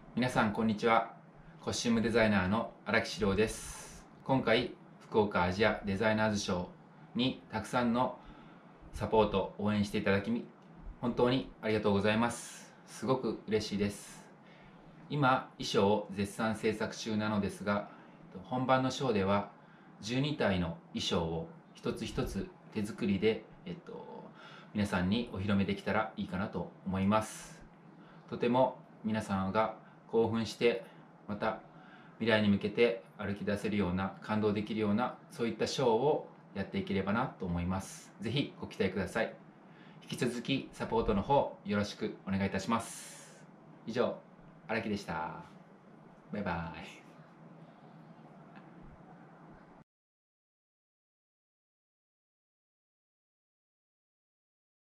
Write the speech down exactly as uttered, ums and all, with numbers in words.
皆さんこんにちは。コスチュームデザイナーの荒木史郎です。今回福岡アジアデザイナーズショーにたくさんのサポート応援していただき本当にありがとうございます。すごく嬉しいです。今衣装を絶賛制作中なのですが、本番のショーではじゅうにたいの衣装を一つ一つ手作りで、えっと、皆さんにお披露目できたらいいかなと思います。とても皆さんが興奮して、また未来に向けて歩き出せるような、感動できるような、そういったショーをやっていければなと思います。ぜひご期待ください。引き続きサポートの方よろしくお願いいたします。以上、荒木でした。バイバイ。